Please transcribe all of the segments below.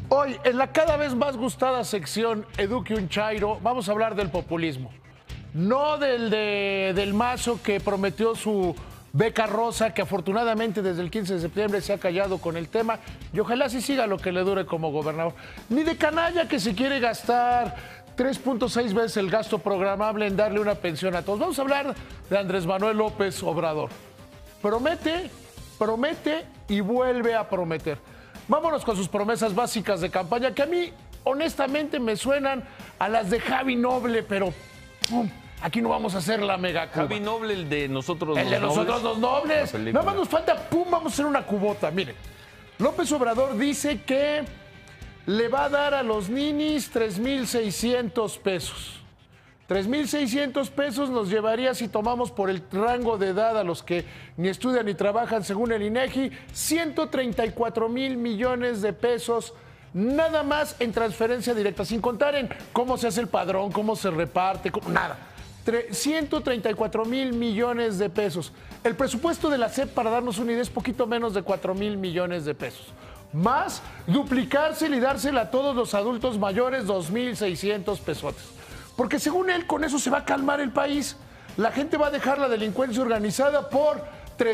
Hoy, en la cada vez más gustada sección Eduque un Chairo, vamos a hablar del populismo. No del Mazo que prometió su beca rosa, que afortunadamente desde el 15 de septiembre se ha callado con el tema y ojalá sí siga lo que le dure como gobernador. Ni de canalla que se quiere gastar 3.6 veces el gasto programable en darle una pensión a todos. Vamos a hablar de Andrés Manuel López Obrador. Promete y vuelve a prometer. Vámonos con sus promesas básicas de campaña, que a mí honestamente me suenan a las de Javi Noble, pero aquí no vamos a hacer la mega cuba. Javi Noble, el de nosotros el los de nobles. nosotros los nobles. Nada más nos falta, vamos a hacer una cubota. Miren, López Obrador dice que le va a dar a los ninis 3,600 pesos. 3,600 pesos nos llevaría, si tomamos por el rango de edad a los que ni estudian ni trabajan según el INEGI, 134,000 millones de pesos nada más en transferencia directa, sin contar en cómo se hace el padrón, cómo se reparte, nada. 134,000 millones de pesos. El presupuesto de la SEP, para darnos una idea, es poquito menos de 4,000 millones de pesos. Más duplicársela y dársela a todos los adultos mayores, 2,600 pesotes. Porque según él, con eso se va a calmar el país. La gente va a dejar la delincuencia organizada por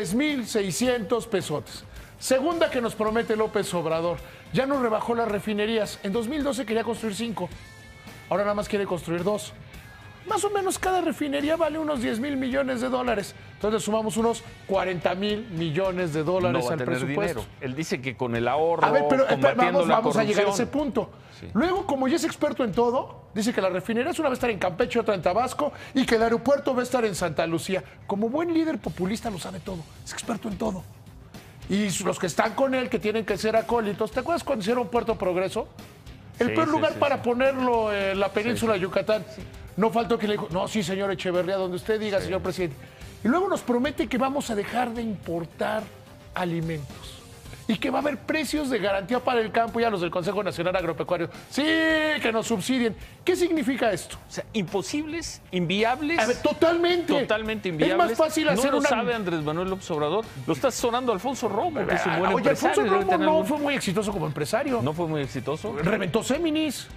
3,600 pesotes. Segunda que nos promete López Obrador. Ya nos rebajó las refinerías. En 2012 quería construir 5. Ahora nada más quiere construir 2. Más o menos cada refinería vale unos 10,000 millones de dólares. Entonces sumamos unos 40,000 millones de dólares no va al a tener presupuesto. Dinero. Él dice que con el ahorro, a ver, pero vamos a llegar a ese corrupción. punto. Sí. Luego, como ya es experto en todo, dice que la refinería una va a estar en Campeche, otra en Tabasco y que el aeropuerto va a estar en Santa Lucía. Como buen líder populista lo sabe todo, es experto en todo. Y los que están con él, que tienen que ser acólitos, ¿te acuerdas cuando hicieron Puerto Progreso? El peor lugar para ponerlo en la península de Yucatán. Sí. No faltó que le dijo, no, sí, señor Echeverría, donde usted diga, señor presidente. Y luego nos promete que vamos a dejar de importar alimentos y que va a haber precios de garantía para el campo y a los del Consejo Nacional Agropecuario. Sí, que nos subsidien. ¿Qué significa esto? O sea, imposibles, inviables. A ver, totalmente. Totalmente inviables. Es más fácil hacer ¿No lo sabe Andrés Manuel López Obrador? Lo está sonando Alfonso Romo, que es un buen Oye, empresario. Alfonso Romo no fue muy exitoso como empresario. ¿No fue muy exitoso? Reventó Séminis.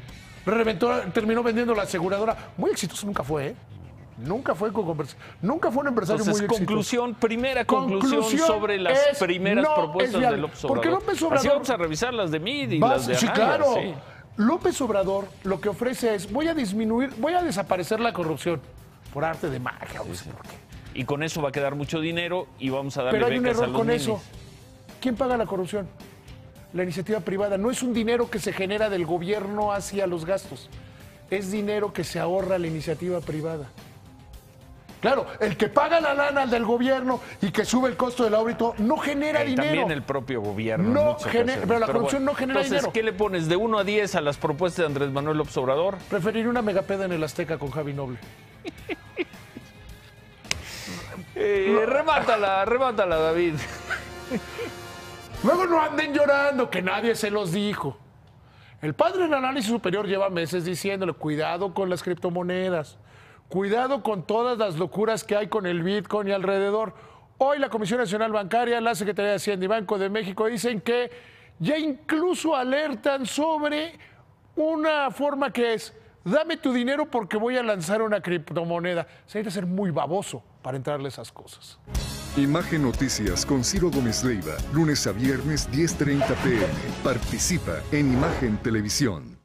Terminó vendiendo la aseguradora. Muy exitoso nunca fue, ¿eh? Nunca fue un empresario muy exitoso. Primera conclusión sobre las primeras propuestas de López Obrador. Porque López Obrador... Así vamos a revisar las de Mid y las de Anaya. Sí, claro. Sí. López Obrador lo que ofrece es, voy a desaparecer la corrupción por arte de magia. No sé por qué. Y con eso va a quedar mucho dinero y vamos a darle becas a los niños. Pero hay un error con eso. ¿Quién paga la corrupción? La iniciativa privada. No es un dinero que se genera del gobierno hacia los gastos. Es dinero que se ahorra la iniciativa privada. Claro, el que paga la lana del gobierno y que sube el costo del audito no genera dinero. También el propio gobierno. No genera, pero la corrupción no genera entonces, dinero. ¿Qué le pones de 1 a 10 a las propuestas de Andrés Manuel López Obrador? Preferiría una megapeda en el Azteca con Javi Noble. Remátala, David. Luego no anden llorando, que nadie se los dijo. El padre del análisis superior lleva meses diciéndole, cuidado con las criptomonedas. Cuidado con todas las locuras que hay con el Bitcoin y alrededor. Hoy la Comisión Nacional Bancaria, la Secretaría de Hacienda y Banco de México dicen que ya incluso alertan sobre una forma que es, dame tu dinero porque voy a lanzar una criptomoneda. Se hay que ser muy baboso para entrarle a esas cosas. Imagen Noticias con Ciro Gómez Leiva, lunes a viernes 10:30 p.m. Participa en Imagen Televisión.